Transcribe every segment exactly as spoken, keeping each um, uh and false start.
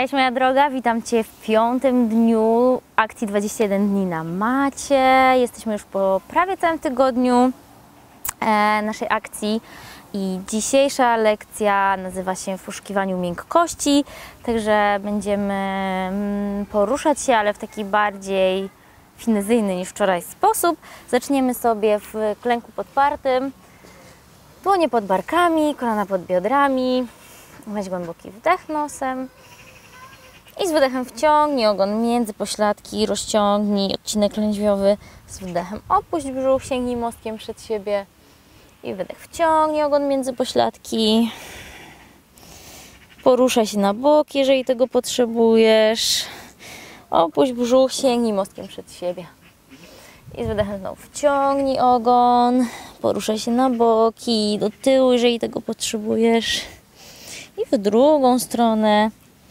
Cześć moja droga, witam Cię w piątym dniu akcji dwadzieścia jeden dni na macie. Jesteśmy już po prawie całym tygodniu e, naszej akcji i dzisiejsza lekcja nazywa się w poszukiwaniu miękkości, także będziemy mm, poruszać się, ale w taki bardziej finezyjny niż wczoraj sposób. Zaczniemy sobie w klęku podpartym, dłonie pod barkami, kolana pod biodrami. Weź głęboki wdech nosem i z wydechem wciągnij ogon między pośladki, rozciągnij odcinek lędźwiowy, z wdechem opuść brzuch, sięgnij mostkiem przed siebie i wydech wciągnij ogon między pośladki, poruszaj się na bok, jeżeli tego potrzebujesz, opuść brzuch, sięgnij mostkiem przed siebie i z wydechem znowu wciągnij ogon, poruszaj się na boki, do tyłu, jeżeli tego potrzebujesz. I w drugą stronę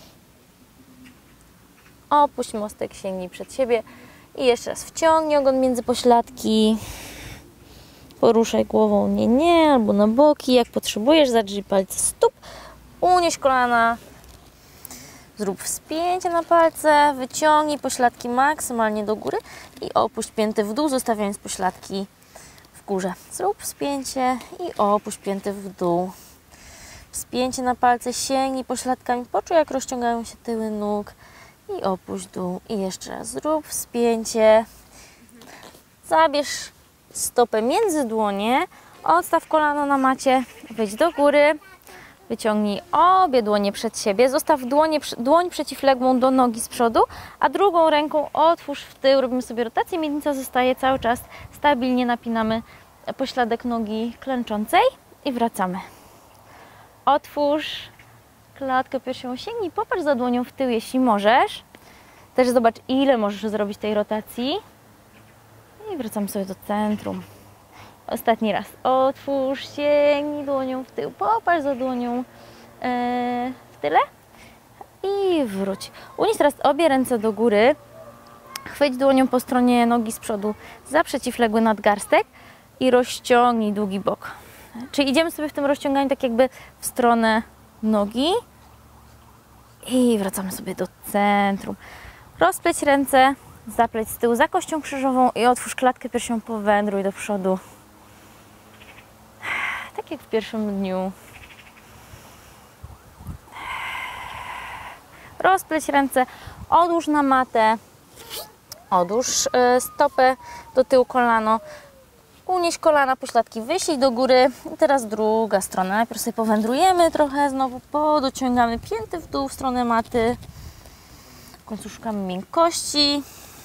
opuść mostek, sięgnij przed siebie i jeszcze raz wciągnij ogon między pośladki, poruszaj głową nie, nie, albo na boki, jak potrzebujesz, zadrzyj palce stóp, unieś kolana, zrób wspięcie na palce, wyciągnij pośladki maksymalnie do góry i opuść pięty w dół, zostawiając pośladki w górze. Zrób wspięcie i opuść pięty w dół. Wspięcie na palce, sięgnij pośladkami, poczuj jak rozciągają się tyły nóg i opuść dół. I jeszcze raz zrób wspięcie. Zabierz stopę między dłonie, odstaw kolano na macie, wejdź do góry, wyciągnij obie dłonie przed siebie, zostaw dłonie, dłoń przeciwległą do nogi z przodu, a drugą ręką otwórz w tył, robimy sobie rotację, miednica zostaje cały czas stabilnie, napinamy pośladek nogi klęczącej i wracamy. Otwórz klatkę piersiową, sięgnij, popatrz za dłonią w tył, jeśli możesz. Też zobacz, ile możesz zrobić tej rotacji. I wracamy sobie do centrum. Ostatni raz. Otwórz, sięgnij dłonią w tył, popatrz za dłonią yy, w tyle i wróć. Unieś teraz obie ręce do góry. Chwyć dłonią po stronie nogi z przodu za przeciwległy nadgarstek i rozciągnij długi bok. Czyli idziemy sobie w tym rozciąganiu tak jakby w stronę nogi i wracamy sobie do centrum. Rozpleć ręce, zapleć z tyłu za kością krzyżową i otwórz klatkę piersiową, powędruj do przodu. Tak jak w pierwszym dniu. Rozpleć ręce, odłóż na matę, odłóż stopę do tyłu, kolano. Unieś kolana, pośladki, wyślij do góry. I teraz druga strona. Najpierw sobie powędrujemy trochę, znowu podociągamy pięty w dół w stronę maty. W końcu szukamy miękkości.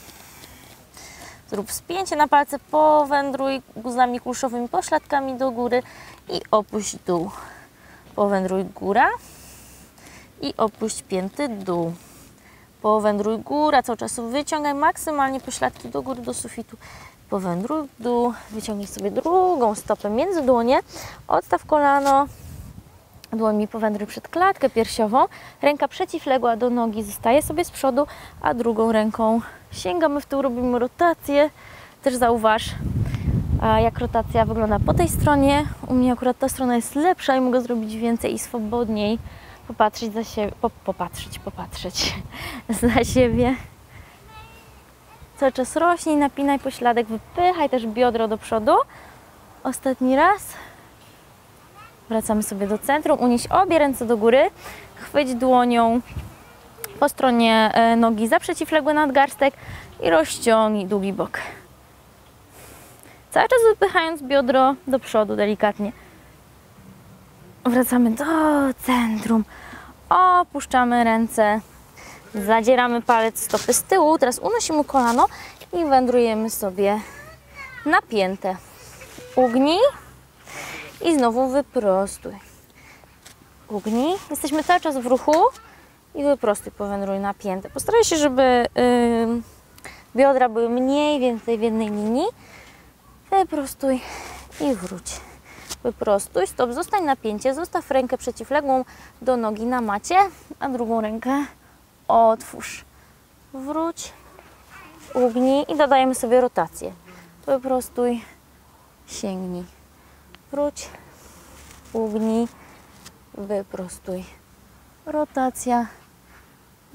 Zrób wspięcie na palce, powędruj guzami kulszowymi, pośladkami do góry i opuść dół. Powędruj góra i opuść pięty dół. Powędruj góra, cały czas wyciągaj maksymalnie pośladki do góry, do sufitu. Powędruj w dół, wyciągnij sobie drugą stopę między dłonie, odstaw kolano, dłońmi powędruj przed klatkę piersiową, ręka przeciwległa do nogi zostaje sobie z przodu, a drugą ręką sięgamy w tył, robimy rotację. Też zauważ, jak rotacja wygląda po tej stronie. U mnie akurat ta strona jest lepsza i mogę zrobić więcej i swobodniej popatrzeć za siebie, po, popatrzeć, popatrzeć za siebie. Cały czas rośnij, napinaj pośladek, wypychaj też biodro do przodu. Ostatni raz. Wracamy sobie do centrum. Unieś obie ręce do góry. Chwyć dłonią po stronie nogi za przeciwległy nadgarstek i rozciągnij długi bok. Cały czas wypychając biodro do przodu delikatnie. Wracamy do centrum. Opuszczamy ręce. Zadzieramy palec stopy z tyłu, teraz unosimy kolano i wędrujemy sobie na piętę. Ugnij i znowu wyprostuj. Ugnij, jesteśmy cały czas w ruchu i wyprostuj, powędruj na piętę. Postaraj się, żeby yy, biodra były mniej więcej w jednej linii. Wyprostuj i wróć. Wyprostuj, stop, zostań na pięcie, zostaw rękę przeciwległą do nogi na macie, a drugą rękę otwórz, wróć, ugnij i dodajemy sobie rotację. Wyprostuj, sięgnij, wróć, ugnij, wyprostuj, rotacja,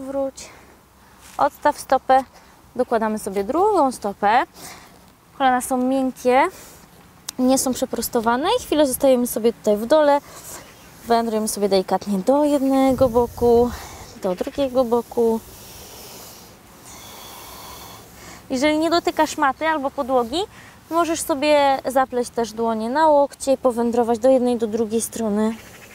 wróć, odstaw stopę, dokładamy sobie drugą stopę, kolana są miękkie, nie są przeprostowane i chwilę zostajemy sobie tutaj w dole, wędrujemy sobie delikatnie do jednego boku, do drugiego boku. Jeżeli nie dotykasz maty albo podłogi, możesz sobie zapleść też dłonie na łokcie i powędrować do jednej, do drugiej strony.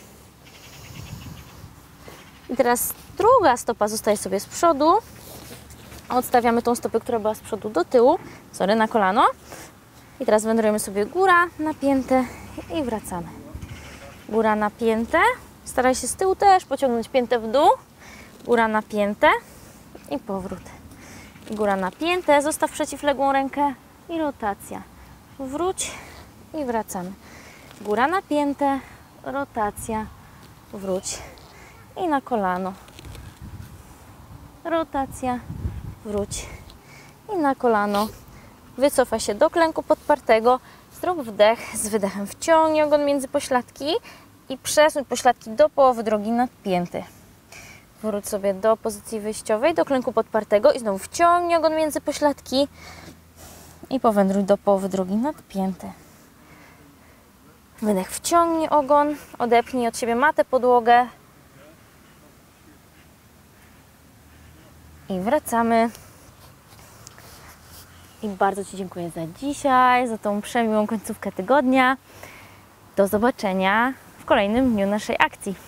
I teraz druga stopa zostaje sobie z przodu. Odstawiamy tą stopę, która była z przodu, do tyłu, sorry, na kolano. I teraz wędrujemy sobie góra, napięte i wracamy. Góra, napięte. Staraj się z tyłu też pociągnąć piętę w dół. Góra, napięte i powrót. Góra, napięte, zostaw przeciwległą rękę i rotacja. Wróć i wracamy. Góra, napięte, rotacja, wróć i na kolano. Rotacja, wróć i na kolano. Wycofaj się do klęku podpartego, zrób wdech, z wydechem wciągnij ogon między pośladki i przesuń pośladki do połowy drogi nadpięty. Wróć sobie do pozycji wyjściowej, do klęku podpartego i znowu wciągnij ogon między pośladki i powędruj do połowy drogi nadpięty. Wydech, wciągnij ogon, odepchnij od siebie matę, podłogę i wracamy. I bardzo Ci dziękuję za dzisiaj, za tą przemiłą końcówkę tygodnia. Do zobaczenia w kolejnym dniu naszej akcji.